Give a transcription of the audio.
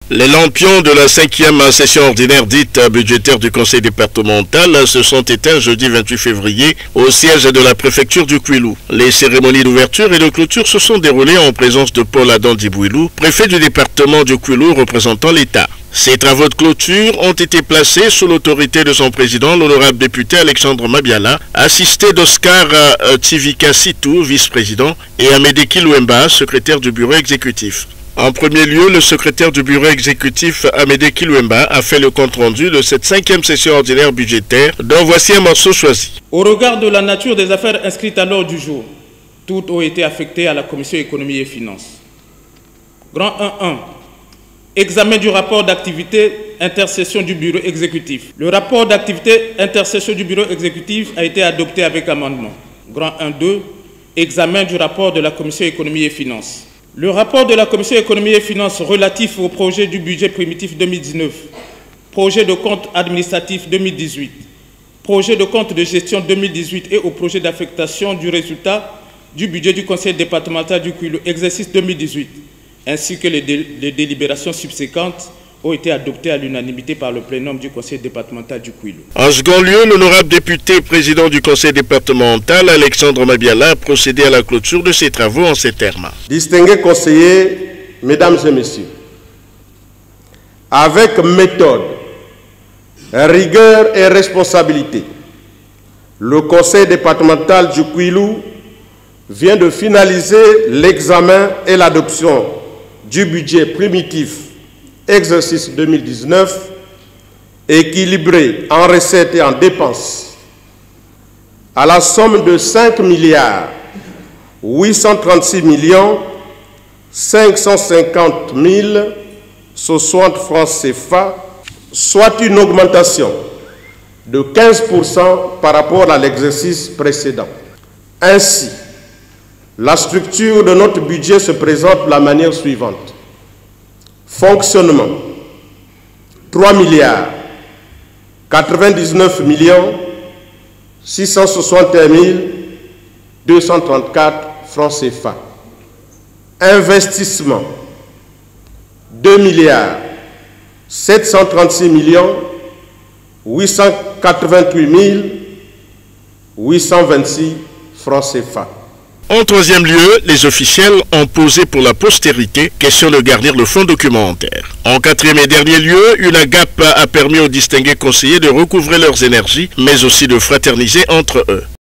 Les lampions de la 5e session ordinaire dite budgétaire du conseil départemental se sont éteints jeudi 28 février au siège de la préfecture du Kouilou. Les cérémonies d'ouverture et de clôture se sont déroulées en présence de Paul Adam Dibouilou, préfet du département du Kouilou représentant l'État. Ces travaux de clôture ont été placés sous l'autorité de son président, l'honorable député Alexandre Mabiala, assisté d'Oscar Tivika Sitou, vice-président, et Amédée Kilouemba, secrétaire du bureau exécutif. En premier lieu, le secrétaire du bureau exécutif Amédée Kilouemba a fait le compte-rendu de cette 5e session ordinaire budgétaire, dont voici un morceau choisi. Au regard de la nature des affaires inscrites à l'ordre du jour, toutes ont été affectées à la Commission économie et finances. Grand 1.1. Examen du rapport d'activité intersession du bureau exécutif. Le rapport d'activité intersession du bureau exécutif a été adopté avec amendement. Grand 1.2. Examen du rapport de la Commission économie et finances. Le rapport de la Commission économie et finances relatif au projet du budget primitif 2019, projet de compte administratif 2018, projet de compte de gestion 2018 et au projet d'affectation du résultat du budget du conseil départemental du Kouilou, exercice 2018, ainsi que les délibérations subséquentes ont été adoptés à l'unanimité par le plénum du conseil départemental du Kouilou. En second lieu, l'honorable député président du conseil départemental, Alexandre Mabiala, a procédé à la clôture de ses travaux en ces termes. Distingués conseillers, mesdames et messieurs, avec méthode, rigueur et responsabilité, le conseil départemental du Kouilou vient de finaliser l'examen et l'adoption du budget primitif exercice 2019, équilibré en recettes et en dépenses, à la somme de 5 milliards 836 millions 550 060 francs CFA, soit une augmentation de 15% par rapport à l'exercice précédent. Ainsi, la structure de notre budget se présente de la manière suivante. Fonctionnement, 3 milliards 99 millions 661 234 francs CFA. Investissement, 2 milliards 736 millions 888 826 francs CFA. En troisième lieu, les officiels ont posé pour la postérité question de garnir le fonds documentaire. En quatrième et dernier lieu, UNAGAP a permis aux distingués conseillers de recouvrer leurs énergies, mais aussi de fraterniser entre eux.